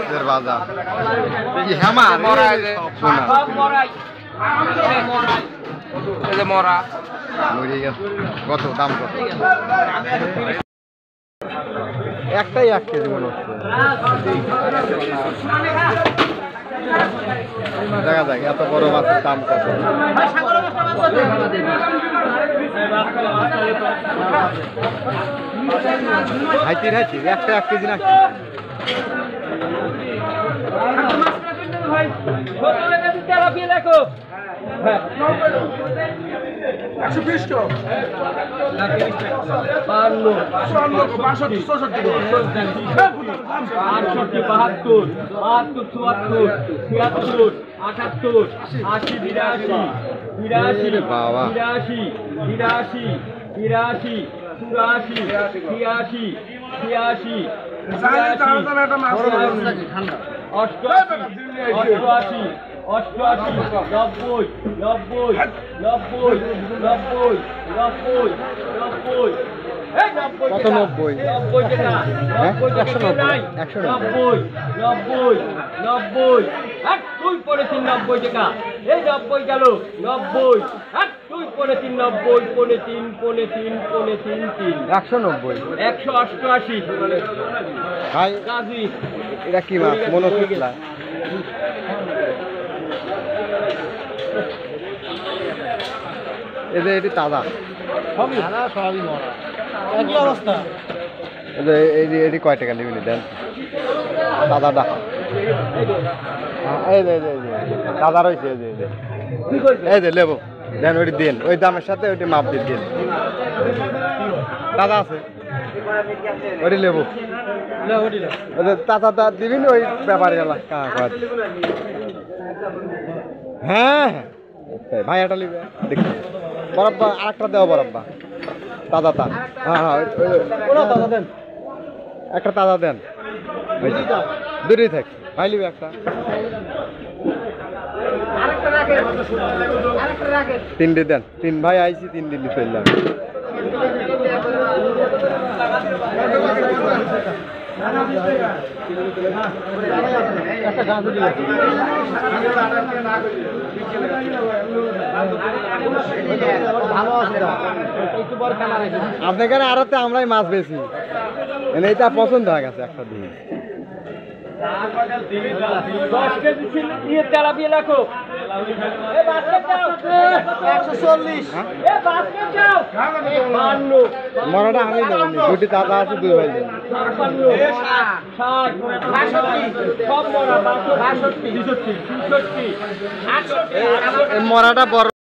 মাছের বাজার হেমা মরা মরে গেছে। কত দাম কত? একটাই 1 কেজি মনে হচ্ছে। দেখা যাক এত বড় মাছের দাম কত। হাইতির একটা 1 কেজি নাকি? অষ্টআশি, 90, 90, 90, 90, 90, 90, কত 90? 90 টাকা, 90, 90, তুই পড়েছিস 90 টাকা, এই 90 গেল 90, তুই পড়েছিস 90, পড়ে 3, 190, 188 ভাই কাজী এটা কি মাছ? মনোশুক্লা। এটি তাজা সবই মরা, একই অবস্থা। এটি কয় টাকা নেবেন? দেন দাদাটা, এই দাদা রয়েছে, এই যে লেবো দেন, ওইটি দেন, ওই দামের সাথে ওইটি মাপ দিয়ে দেন। দাদা আছে ওইটি লেবো, দাদা দিবি ওই ব্যাপারে গেল। হ্যাঁ ভাই এটা নিবে দেখি, বরাব্বা আরেকটা দেওয়া, বরাব্বা তাজা তা। হ্যাঁ হ্যাঁ তাজা দেন, একটা তাজা দেন, দুটোই থাক। ভাই নিবে একটা, 3টে দেন। 3 ভাই আইছি, 3 দিন ফেললাম। আপনার আরো তো আমরাই মাছ বেশি, এইটা পছন্দ হয়ে গেছে একটা দিন। 10 কেজি ছিল দিয়ে তেলাপিয়া রাখো, এই বাস্কেট দাও 140, এই বাস্কেট দাও 52, মরাটা আমি দেবেন, দুটি দাদা আছে, 2 ভাই দেবেন। 60, 62, সব মরা 62, 63, 64, 68, মরাটা বড়।